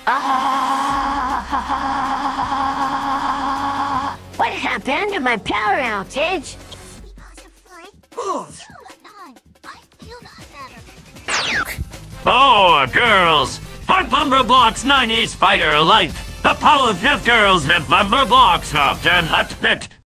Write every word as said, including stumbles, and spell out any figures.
Ah! What happened to my power outage? Oh, girls! For Numberblocks nineties Spider Life! The Powerpuff Girls with Numberblocks of the Hot Pit!